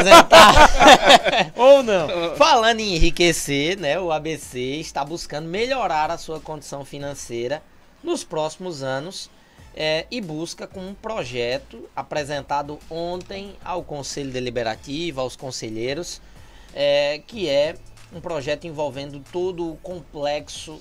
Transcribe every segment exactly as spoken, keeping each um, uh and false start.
apresentar. Ou não. Falando em enriquecer, né, o A B C está buscando melhorar a sua condição financeira nos próximos anos é, e busca com um projeto apresentado ontem ao Conselho Deliberativo, aos conselheiros, é, que é um projeto envolvendo todo o complexo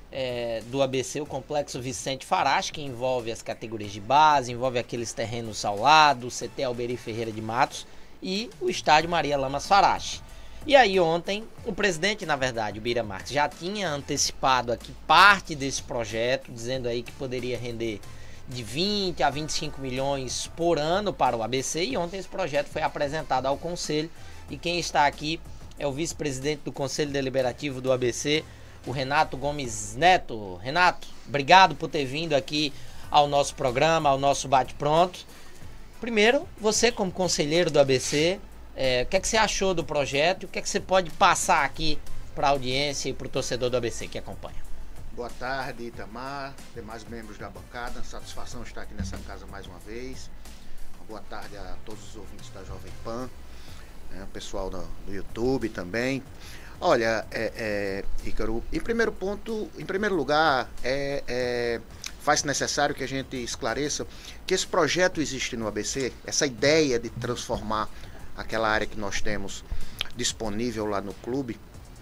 É, do A B C, o Complexo Vicente Farache, que envolve as categorias de base, envolve aqueles terrenos ao lado, o C T Alberi Ferreira de Matos e o estádio Maria Lamas Farache. E aí ontem, o presidente, na verdade, o Bira Marques, já tinha antecipado aqui parte desse projeto, dizendo aí que poderia render de vinte a vinte e cinco milhões por ano para o A B C, e ontem esse projeto foi apresentado ao Conselho, e quem está aqui é o vice-presidente do Conselho Deliberativo do A B C, o Renato Gomes Neto. Renato, obrigado por ter vindo aqui ao nosso programa, ao nosso bate-pronto. Primeiro, você como conselheiro do A B C, é, o que é que você achou do projeto e o que é que você pode passar aqui para a audiência e para o torcedor do A B C que acompanha? Boa tarde, Itamar, demais membros da bancada, satisfação estar aqui nessa casa mais uma vez. Uma boa tarde a todos os ouvintes da Jovem Pan, né, o pessoal do, do YouTube também. Olha, é, é, Ícaro, em primeiro ponto, em primeiro lugar, é, é, faz necessário que a gente esclareça que esse projeto existe no A B C, essa ideia de transformar aquela área que nós temos disponível lá no clube,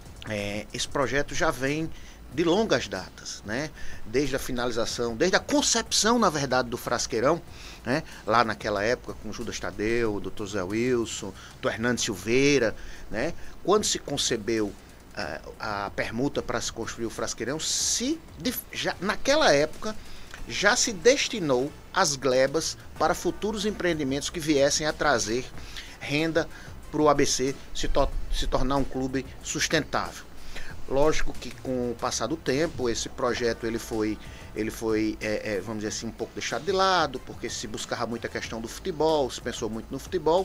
é, esse projeto já vem de longas datas, né? Desde a finalização, desde a concepção, na verdade, do Frasqueirão, né? Lá naquela época, com o Judas Tadeu, o doutor Zé Wilson, o Hernando Silveira, né? Quando se concebeu uh, a permuta para se construir o Frasqueirão, se, de, já, naquela época já se destinou as glebas para futuros empreendimentos que viessem a trazer renda para o A B C se, to se tornar um clube sustentável. Lógico que com o passar do tempo, esse projeto ele foi, ele foi é, é, vamos dizer assim, um pouco deixado de lado, porque se buscava muito a questão do futebol, se pensou muito no futebol,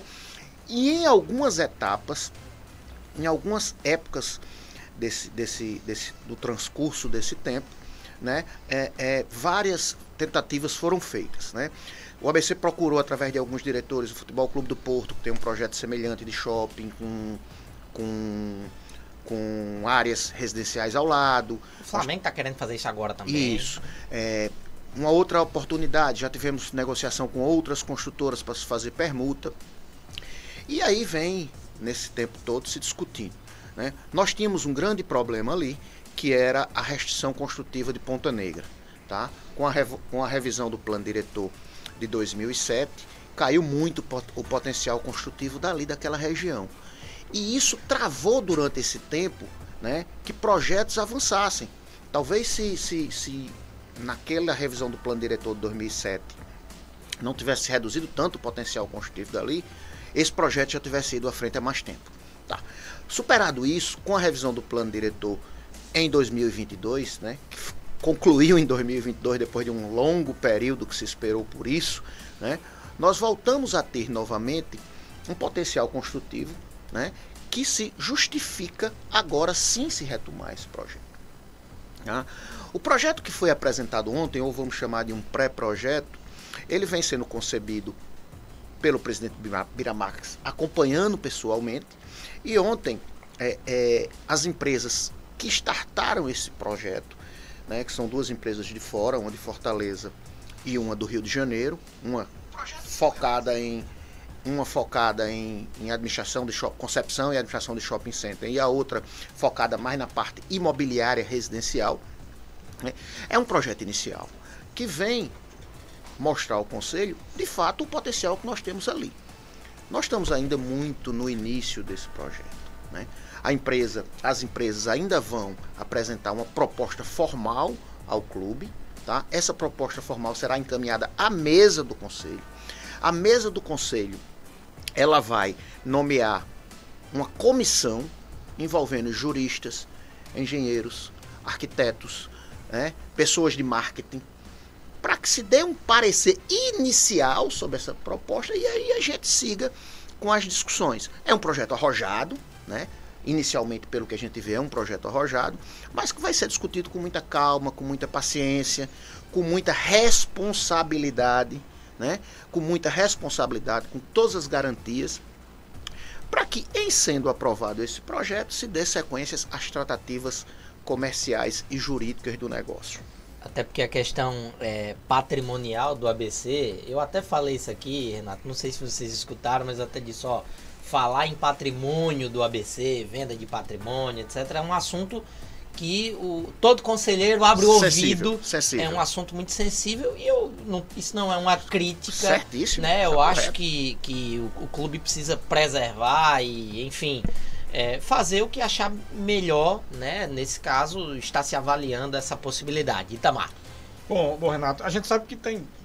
e em algumas etapas, em algumas épocas desse, desse, desse, do transcurso desse tempo, né, é, é, várias tentativas foram feitas, né? O A B C procurou, através de alguns diretores, o Futebol Clube do Porto, que tem um projeto semelhante de shopping, com... com com áreas residenciais ao lado. O Flamengo está querendo fazer isso agora também. Isso. É, uma outra oportunidade, já tivemos negociação com outras construtoras para se fazer permuta. E aí vem, nesse tempo todo, se discutindo, né? Nós tínhamos um grande problema ali, que era a restrição construtiva de Ponta Negra. Tá? Com, a com a revisão do plano diretor de dois mil e sete, caiu muito o potencial construtivo dali, daquela região. E isso travou durante esse tempo, né, que projetos avançassem. Talvez se, se, se naquela revisão do plano diretor de dois mil e sete não tivesse reduzido tanto o potencial construtivo dali, esse projeto já tivesse ido à frente há mais tempo. Tá. Superado isso, com a revisão do plano diretor em dois mil e vinte e dois, né, que concluiu em dois mil e vinte e dois depois de um longo período que se esperou por isso, né, nós voltamos a ter novamente um potencial construtivo, né, que se justifica agora sim se retomar esse projeto. Tá? O projeto que foi apresentado ontem, ou vamos chamar de um pré-projeto, ele vem sendo concebido pelo presidente Bira Marques, acompanhando pessoalmente, e ontem é, é, as empresas que startaram esse projeto, né, que são duas empresas de fora, uma de Fortaleza e uma do Rio de Janeiro, uma focada em uma focada em, em administração de shop, concepção e administração de shopping center, e a outra focada mais na parte imobiliária residencial, né? É um projeto inicial que vem mostrar ao Conselho, de fato, o potencial que nós temos ali. Nós estamos ainda muito no início desse projeto, né? A empresa, as empresas ainda vão apresentar uma proposta formal ao clube, tá? Essa proposta formal será encaminhada à mesa do Conselho. A mesa do Conselho, ela vai nomear uma comissão envolvendo juristas, engenheiros, arquitetos, né, pessoas de marketing, para que se dê um parecer inicial sobre essa proposta e aí a gente siga com as discussões. É um projeto arrojado, né? Inicialmente, pelo que a gente vê, é um projeto arrojado, mas que vai ser discutido com muita calma, com muita paciência, com muita responsabilidade, né? Com muita responsabilidade, com todas as garantias, para que, em sendo aprovado esse projeto, se dê sequências às tratativas comerciais e jurídicas do negócio. Até porque a questão é, patrimonial do A B C, eu até falei isso aqui, Renato, não sei se vocês escutaram, mas eu até disse, ó, falar em patrimônio do A B C, venda de patrimônio, etcétera, é um assunto que o, todo conselheiro abre o Sensível, ouvido, sensível. É um assunto muito sensível e eu não, isso não é uma crítica, certíssimo, né? Eu tá acho correto. que, que o, o clube precisa preservar e, enfim, é, fazer o que achar melhor, né? Nesse caso, está se avaliando essa possibilidade. Itamar. Bom, bom, Renato, a gente sabe que tem